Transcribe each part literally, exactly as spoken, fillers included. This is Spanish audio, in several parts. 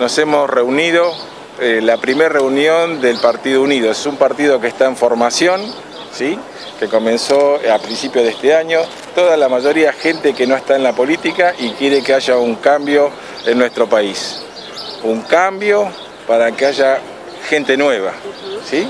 nos hemos reunido, eh, la primera reunión del Partido Unido. Es un partido que está en formación, ¿sí?, que comenzó a principios de este año. Toda la mayoría gente que no está en la política y quiere que haya un cambio en nuestro país. Un cambio para que haya gente nueva, ¿sí?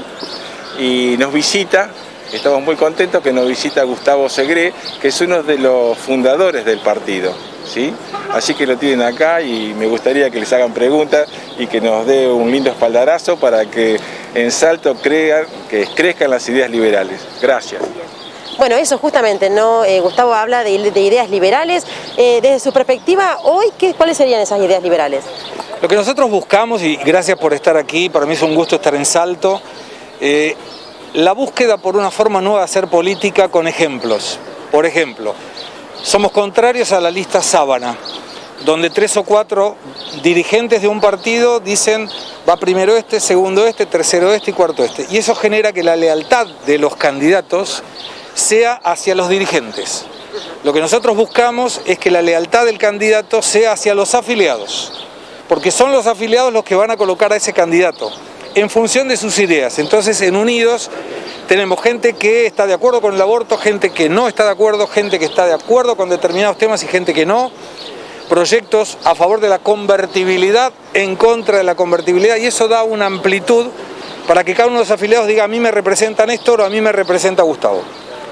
Y nos visita, estamos muy contentos que nos visita Gustavo Segre, que es uno de los fundadores del partido, ¿sí? Así que lo tienen acá y me gustaría que les hagan preguntas y que nos dé un lindo espaldarazo para que en Salto crean, que crezcan las ideas liberales. Gracias. Bueno, eso justamente, ¿no? Eh, Gustavo habla de, de ideas liberales. Eh, desde su perspectiva, hoy, ¿qué, ¿cuáles serían esas ideas liberales? Lo que nosotros buscamos, y gracias por estar aquí, para mí es un gusto estar en Salto, eh, la búsqueda por una forma nueva de hacer política con ejemplos. Por ejemplo, somos contrarios a la lista sábana, donde tres o cuatro dirigentes de un partido dicen va primero este, segundo este, tercero este y cuarto este. Y eso genera que la lealtad de los candidatos sea hacia los dirigentes. Lo que nosotros buscamos es que la lealtad del candidato sea hacia los afiliados, porque son los afiliados los que van a colocar a ese candidato en función de sus ideas. Entonces, en Unidos tenemos gente que está de acuerdo con el aborto, gente que no está de acuerdo, gente que está de acuerdo con determinados temas y gente que no. Proyectos a favor de la convertibilidad, en contra de la convertibilidad, y eso da una amplitud para que cada uno de los afiliados diga a mí me representa Néstor o a mí me representa Gustavo.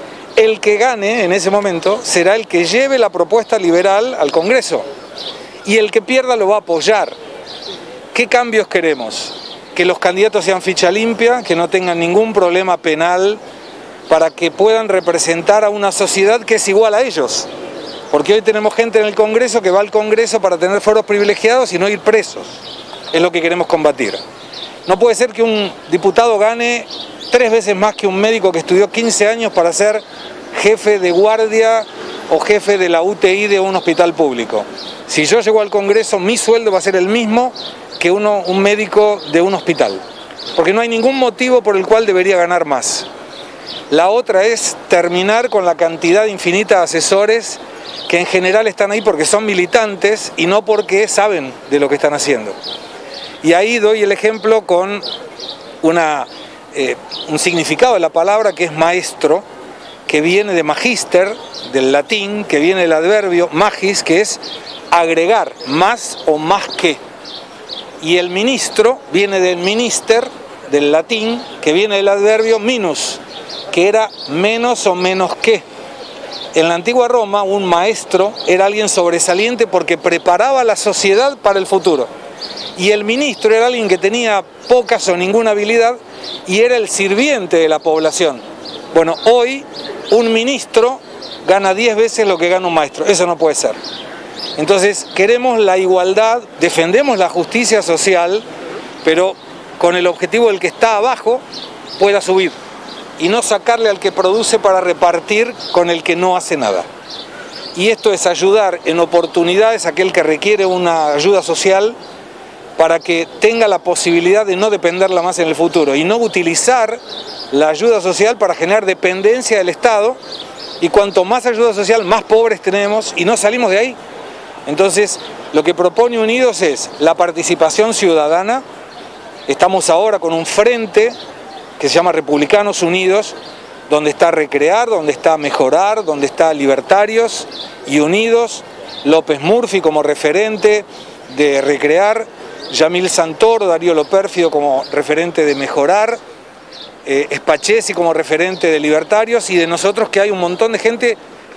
El que gane en ese momento será el que lleve la propuesta liberal al Congreso y el que pierda lo va a apoyar. ¿Qué cambios queremos? Que los candidatos sean ficha limpia, que no tengan ningún problema penal para que puedan representar a una sociedad que es igual a ellos. Porque hoy tenemos gente en el Congreso que va al Congreso para tener foros privilegiados y no ir presos. Es lo que queremos combatir. No puede ser que un diputado gane tres veces más que un médico que estudió quince años para ser jefe de guardia o jefe de la U T I de un hospital público. Si yo llego al Congreso, mi sueldo va a ser el mismo que uno, un médico de un hospital. Porque no hay ningún motivo por el cual debería ganar más. La otra es terminar con la cantidad infinita de asesores que en general están ahí porque son militantes y no porque saben de lo que están haciendo. Y ahí doy el ejemplo con una, eh, un significado de la palabra que es maestro, que viene de magister, del latín, que viene del adverbio magis, que es agregar, más o más que. Y el ministro viene del minister, del latín, que viene del adverbio minus, que era menos o menos que. En la antigua Roma, un maestro era alguien sobresaliente porque preparaba a la sociedad para el futuro. Y el ministro era alguien que tenía pocas o ninguna habilidad y era el sirviente de la población. Bueno, hoy un ministro gana diez veces lo que gana un maestro. Eso no puede ser. Entonces, queremos la igualdad, defendemos la justicia social, pero con el objetivo del que está abajo pueda subir. Y no sacarle al que produce para repartir con el que no hace nada. Y esto es ayudar en oportunidades a aquel que requiere una ayuda social para que tenga la posibilidad de no dependerla más en el futuro y no utilizar la ayuda social para generar dependencia del Estado, y cuanto más ayuda social, más pobres tenemos y no salimos de ahí. Entonces, lo que propone Unidos es la participación ciudadana. Estamos ahora con un frente que se llama Republicanos Unidos, donde está Recrear, donde está Mejorar, donde está Libertarios y Unidos, López Murphy como referente de Recrear, Yamil Santoro, Darío Lopérfido como referente de Mejorar, eh, Spachesi como referente de Libertarios, y de nosotros, que hay un montón de gente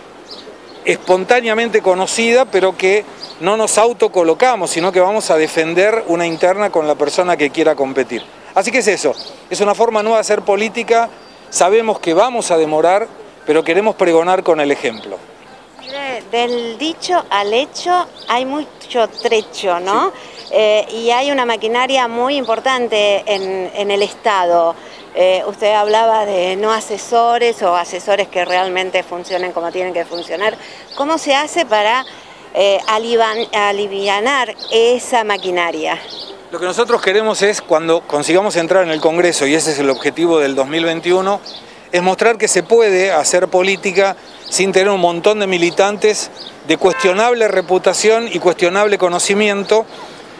espontáneamente conocida, pero que no nos autocolocamos, sino que vamos a defender una interna con la persona que quiera competir. Así que es eso, es una forma nueva de hacer política. Sabemos que vamos a demorar, pero queremos pregonar con el ejemplo. Mire, del dicho al hecho hay mucho trecho, ¿no? Sí. Eh, y hay una maquinaria muy importante en, en el Estado. Eh, usted hablaba de no asesores o asesores que realmente funcionen como tienen que funcionar. ¿Cómo se hace para eh, alivian, alivianar esa maquinaria? Lo que nosotros queremos es, cuando consigamos entrar en el Congreso, y ese es el objetivo del dos mil veintiuno, es mostrar que se puede hacer política sin tener un montón de militantes de cuestionable reputación y cuestionable conocimiento,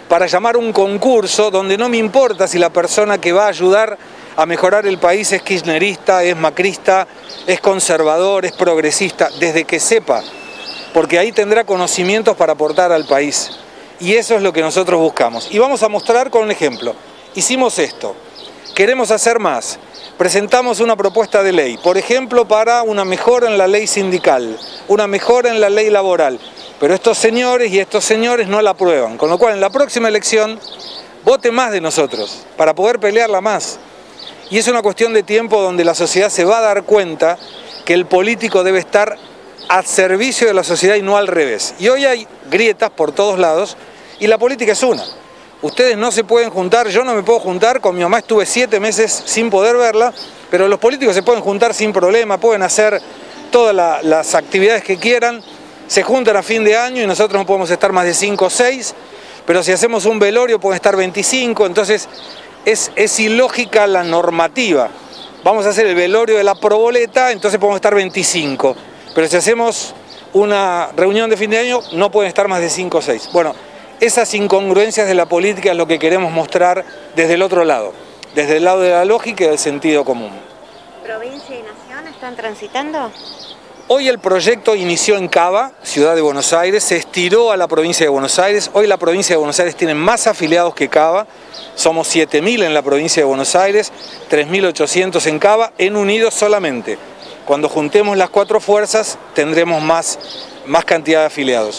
para llamar un concurso donde no me importa si la persona que va a ayudar a mejorar el país es kirchnerista, es macrista, es conservador, es progresista, desde que sepa, porque ahí tendrá conocimientos para aportar al país. Y eso es lo que nosotros buscamos. Y vamos a mostrar con un ejemplo. Hicimos esto, queremos hacer más. Presentamos una propuesta de ley, por ejemplo, para una mejora en la ley sindical, una mejora en la ley laboral. Pero estos señores y estos señores no la aprueban, con lo cual en la próxima elección vote más de nosotros, para poder pelearla más. Y es una cuestión de tiempo donde la sociedad se va a dar cuenta que el político debe estar al servicio de la sociedad y no al revés. Y hoy hay grietas por todos lados y la política es una. Ustedes no se pueden juntar, yo no me puedo juntar, con mi mamá estuve siete meses sin poder verla, pero los políticos se pueden juntar sin problema, pueden hacer todas la, las actividades que quieran, se juntan a fin de año y nosotros no podemos estar más de cinco o seis, pero si hacemos un velorio pueden estar veinticinco, entonces es, es ilógica la normativa. Vamos a hacer el velorio de la proboleta, entonces podemos estar veinticinco, pero si hacemos una reunión de fin de año no pueden estar más de cinco o seis. Bueno, esas incongruencias de la política es lo que queremos mostrar desde el otro lado, desde el lado de la lógica y del sentido común. ¿Provincia y nación están transitando? Hoy el proyecto inició en Cava, ciudad de Buenos Aires, se estiró a la provincia de Buenos Aires. Hoy la provincia de Buenos Aires tiene más afiliados que Cava, somos siete mil en la provincia de Buenos Aires, tres mil ochocientos en Cava, en Unidos solamente. Cuando juntemos las cuatro fuerzas tendremos más, más cantidad de afiliados.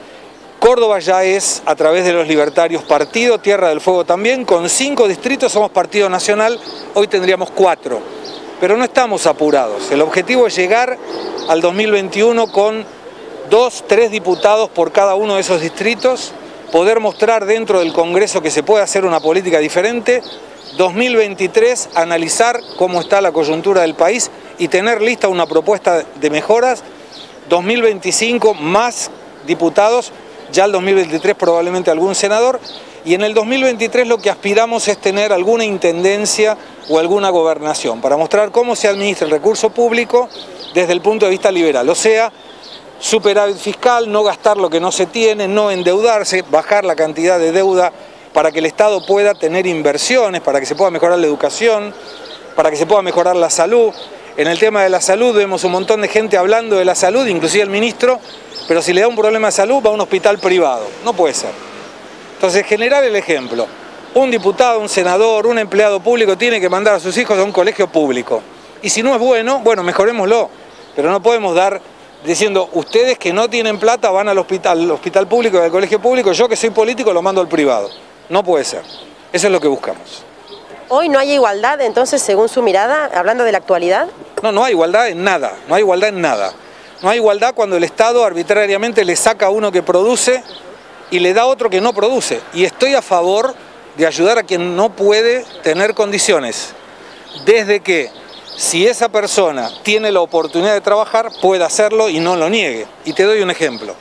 Córdoba ya es, a través de los libertarios, partido, Tierra del Fuego también, con cinco distritos somos partido nacional, hoy tendríamos cuatro. Pero no estamos apurados, el objetivo es llegar al dos mil veintiuno con dos, tres diputados por cada uno de esos distritos, poder mostrar dentro del Congreso que se puede hacer una política diferente, dos mil veintitrés analizar cómo está la coyuntura del país y tener lista una propuesta de mejoras, dos mil veinticinco más diputados, ya el dos mil veintitrés probablemente algún senador, y en el dos mil veintitrés lo que aspiramos es tener alguna intendencia o alguna gobernación, para mostrar cómo se administra el recurso público desde el punto de vista liberal, o sea, superávit fiscal, no gastar lo que no se tiene, no endeudarse, bajar la cantidad de deuda para que el Estado pueda tener inversiones, para que se pueda mejorar la educación, para que se pueda mejorar la salud. En el tema de la salud vemos un montón de gente hablando de la salud, inclusive el ministro, pero si le da un problema de salud va a un hospital privado, no puede ser. Entonces, generar el ejemplo. Un diputado, un senador, un empleado público tiene que mandar a sus hijos a un colegio público. Y si no es bueno, bueno, mejorémoslo. Pero no podemos dar diciendo, ustedes que no tienen plata van al hospital, al hospital público y al colegio público, yo que soy político lo mando al privado. No puede ser. Eso es lo que buscamos. ¿Hoy no hay igualdad, entonces, según su mirada, hablando de la actualidad? No, no hay igualdad en nada. No hay igualdad en nada. No hay igualdad cuando el Estado arbitrariamente le saca a uno que produce y le da a otro que no produce. Y estoy a favor de ayudar a quien no puede tener condiciones, desde que si esa persona tiene la oportunidad de trabajar, pueda hacerlo y no lo niegue. Y te doy un ejemplo.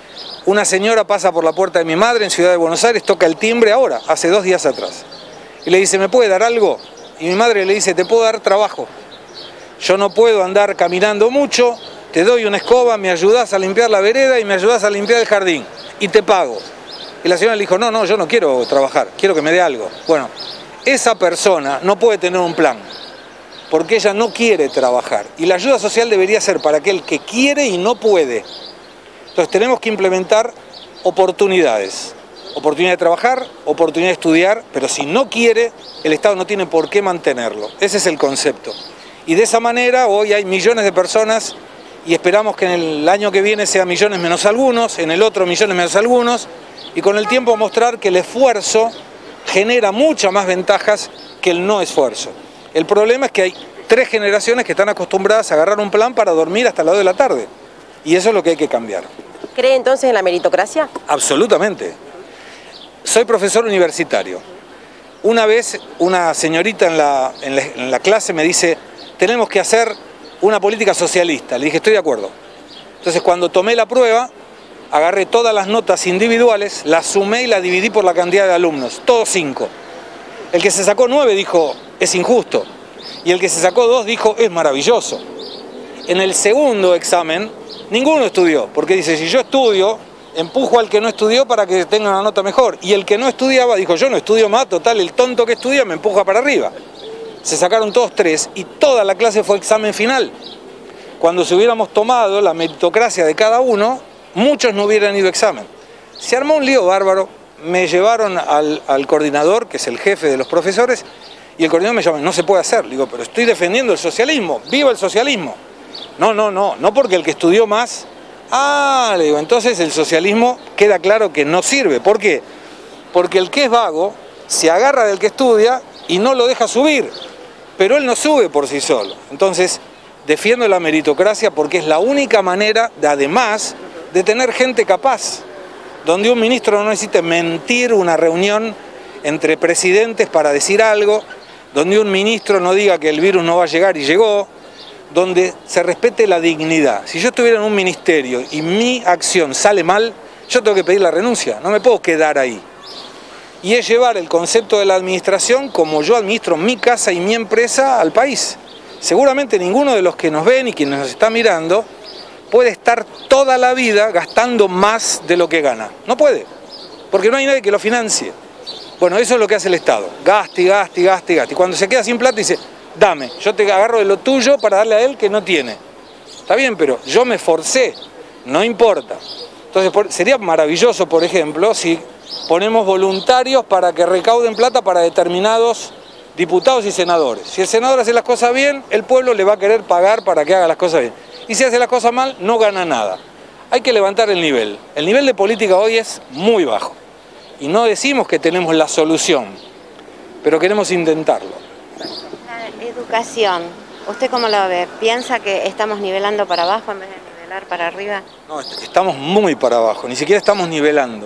Una señora pasa por la puerta de mi madre en Ciudad de Buenos Aires, toca el timbre ahora, hace dos días atrás. Y le dice, ¿me puede dar algo? Y mi madre le dice, te puedo dar trabajo. Yo no puedo andar caminando mucho, te doy una escoba, me ayudás a limpiar la vereda y me ayudás a limpiar el jardín. Y te pago. Y la señora le dijo, no, no, yo no quiero trabajar, quiero que me dé algo. Bueno, esa persona no puede tener un plan, porque ella no quiere trabajar. Y la ayuda social debería ser para aquel que quiere y no puede. Entonces tenemos que implementar oportunidades. Oportunidad de trabajar, oportunidad de estudiar, pero si no quiere, el Estado no tiene por qué mantenerlo. Ese es el concepto. Y de esa manera hoy hay millones de personas y esperamos que en el año que viene sea millones menos algunos, en el otro millones menos algunos, y con el tiempo mostrar que el esfuerzo genera muchas más ventajas que el no esfuerzo. El problema es que hay tres generaciones que están acostumbradas a agarrar un plan para dormir hasta las dos de la tarde, y eso es lo que hay que cambiar. ¿Cree entonces en la meritocracia? Absolutamente. Soy profesor universitario. Una vez una señorita en la, en la, en la clase me dice, tenemos que hacer una política socialista. Le dije, estoy de acuerdo. Entonces cuando tomé la prueba, agarré todas las notas individuales, las sumé y las dividí por la cantidad de alumnos, todos cinco. El que se sacó nueve dijo, es injusto. Y el que se sacó dos dijo, es maravilloso. En el segundo examen, ninguno estudió, porque dice, si yo estudio, empujo al que no estudió para que tenga una nota mejor. Y el que no estudiaba dijo, yo no estudio más, total, el tonto que estudia me empuja para arriba. Se sacaron todos tres y toda la clase fue examen final. Cuando se hubiéramos tomado la meritocracia de cada uno, muchos no hubieran ido a examen. Se armó un lío bárbaro, me llevaron al, al coordinador, que es el jefe de los profesores, y el coordinador me llama, no se puede hacer. Le digo, pero estoy defendiendo el socialismo, ¡viva el socialismo! No, no, no, no porque el que estudió más... Ah, le digo, entonces el socialismo queda claro que no sirve. ¿Por qué? Porque el que es vago se agarra del que estudia y no lo deja subir, pero él no sube por sí solo. Entonces, defiendo la meritocracia porque es la única manera, de, además, de tener gente capaz, donde un ministro no necesite mentir una reunión entre presidentes para decir algo, donde un ministro no diga que el virus no va a llegar y llegó, donde se respete la dignidad. Si yo estuviera en un ministerio y mi acción sale mal, yo tengo que pedir la renuncia, no me puedo quedar ahí. Y es llevar el concepto de la administración como yo administro mi casa y mi empresa al país. Seguramente ninguno de los que nos ven y quienes nos está mirando puede estar toda la vida gastando más de lo que gana. No puede, porque no hay nadie que lo financie. Bueno, eso es lo que hace el Estado, gaste, gaste, gaste, gaste. Y cuando se queda sin plata dice, dame, yo te agarro de lo tuyo para darle a él que no tiene. Está bien, pero yo me esforcé, no importa. Entonces por, sería maravilloso, por ejemplo, si ponemos voluntarios para que recauden plata para determinados diputados y senadores. Si el senador hace las cosas bien, el pueblo le va a querer pagar para que haga las cosas bien. Y si hace las cosas mal, no gana nada. Hay que levantar el nivel. El nivel de política hoy es muy bajo. Y no decimos que tenemos la solución, pero queremos intentarlo. La educación, ¿usted cómo lo ve? ¿Piensa que estamos nivelando para abajo en vez de nivelar para arriba? No, estamos muy para abajo, ni siquiera estamos nivelando.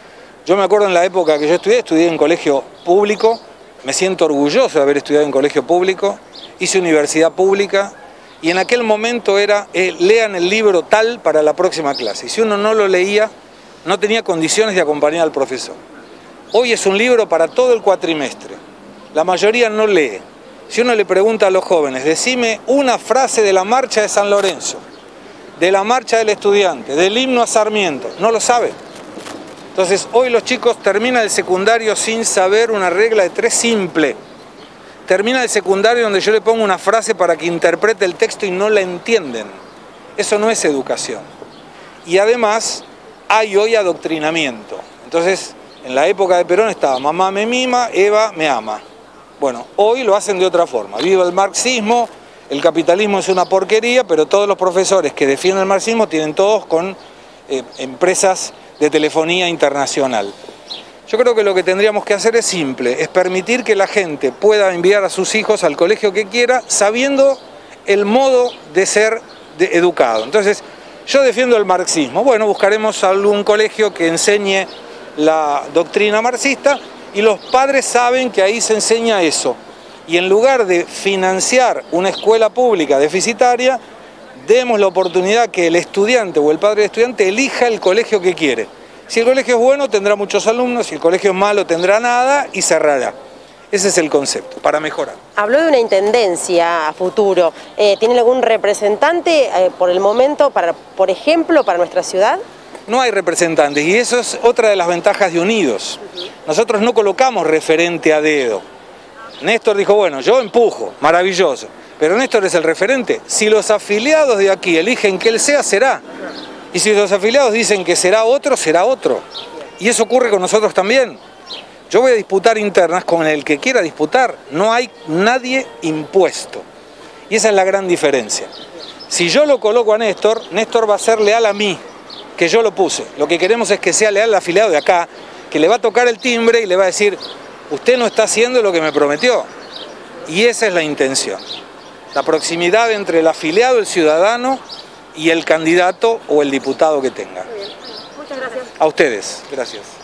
Yo me acuerdo en la época que yo estudié, estudié en colegio público, me siento orgulloso de haber estudiado en colegio público, hice universidad pública y en aquel momento era, eh, lean el libro tal para la próxima clase. Y si uno no lo leía, no tenía condiciones de acompañar al profesor. Hoy es un libro para todo el cuatrimestre, la mayoría no lee. Si uno le pregunta a los jóvenes, decime una frase de la marcha de San Lorenzo, de la marcha del estudiante, del himno a Sarmiento, no lo sabe. Entonces hoy los chicos terminan el secundario sin saber una regla de tres simple. Termina el secundario donde yo le pongo una frase para que interprete el texto y no la entienden. Eso no es educación. Y además hay hoy adoctrinamiento. Entonces en la época de Perón estaba mamá me mima, Eva me ama. Bueno, hoy lo hacen de otra forma. Viva el marxismo, el capitalismo es una porquería, pero todos los profesores que defienden el marxismo tienen todos con eh, empresas de telefonía internacional. Yo creo que lo que tendríamos que hacer es simple, es permitir que la gente pueda enviar a sus hijos al colegio que quiera, sabiendo el modo de ser de educado. Entonces, yo defiendo el marxismo. Bueno, buscaremos algún colegio que enseñe la doctrina marxista y los padres saben que ahí se enseña eso. Y en lugar de financiar una escuela pública deficitaria, demos la oportunidad que el estudiante o el padre del estudiante elija el colegio que quiere. Si el colegio es bueno, tendrá muchos alumnos, si el colegio es malo, tendrá nada y cerrará. Ese es el concepto, para mejorar. Habló de una intendencia a futuro. Eh, ¿Tienen algún representante eh, por el momento, para, por ejemplo, para nuestra ciudad? No hay representantes y eso es otra de las ventajas de Unidos. Nosotros no colocamos referente a dedo. Néstor dijo, bueno, yo empujo, maravilloso. Pero Néstor es el referente. Si los afiliados de aquí eligen que él sea, será. Y si los afiliados dicen que será otro, será otro. Y eso ocurre con nosotros también. Yo voy a disputar internas con el que quiera disputar. No hay nadie impuesto. Y esa es la gran diferencia. Si yo lo coloco a Néstor, Néstor va a ser leal a mí, que yo lo puse. Lo que queremos es que sea leal al afiliado de acá, que le va a tocar el timbre y le va a decir, usted no está haciendo lo que me prometió. Y esa es la intención. La proximidad entre el afiliado, el ciudadano y el candidato o el diputado que tenga. Muchas gracias. A ustedes, gracias.